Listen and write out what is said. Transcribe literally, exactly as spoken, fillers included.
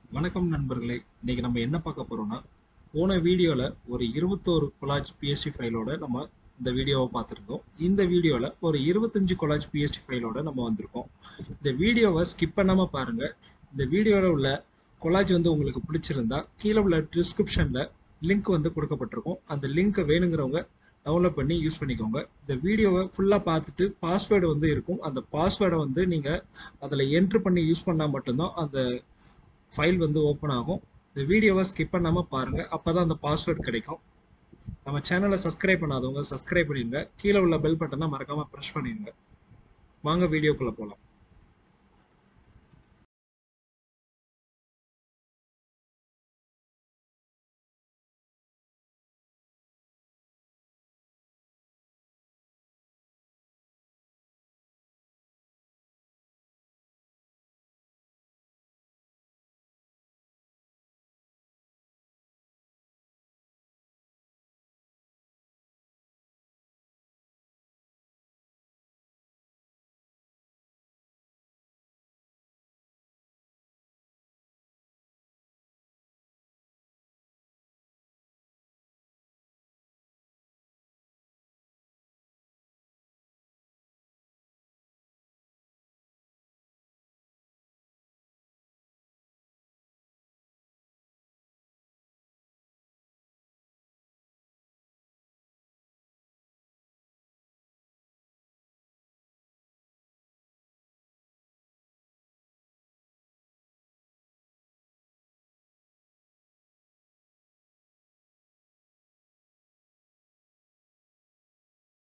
வணக்கம் நண்பர்களே, இன்னைக்கு நம்ம என்ன பார்க்க போறோம்னா, போன வீடியோல ஒரு இருபத்தொரு கொலாஜ் பிஎஸ்டி ஃபைலோட நம்ம இந்த வீடியோவை பார்த்துருந்தோம். இந்த வீடியோல ஒரு இருபத்தஞ்சு கொலாஜ் பிஎஸ்டி ஃபைலோட நம்ம வந்திருக்கோம். இந்த வீடியோவை ஸ்கிப் பண்ணாம பாருங்க. இந்த வீடியோல உள்ள கொலாஜ் வந்து உங்களுக்கு பிடிச்சிருந்தா கீழே உள்ள டிஸ்கிரிப்ஷன்ல லிங்க் வந்து கொடுக்கப்பட்டிருக்கும். அந்த லிங்க் வேணுங்கிறவங்க டவுன்லோட் பண்ணி யூஸ் பண்ணிக்கோங்க. இந்த வீடியோவை ஃபுல்லாக பார்த்துட்டு பாஸ்வேர்டு வந்து இருக்கும். அந்த பாஸ்வேர்டை வந்து நீங்கள் அதில் என்ட்ரு பண்ணி யூஸ் பண்ணால் மட்டும்தான் அந்த ஃபைல் வந்து ஓப்பன் ஆகும். இந்த வீடியோவை ஸ்கிப் பண்ணாமல் பாருங்கள், அப்போ தான் அந்த பாஸ்வேர்டு கிடைக்கும். நம்ம சேனலை சப்ஸ்கிரைப் பண்ணாதவங்க சப்ஸ்கிரைப் பண்ணிடுங்க. கீழே உள்ள பெல் பட்டனை மறக்காமல் ப்ரெஸ் பண்ணிடுங்க. வாங்க வீடியோக்குள்ளே போகலாம்.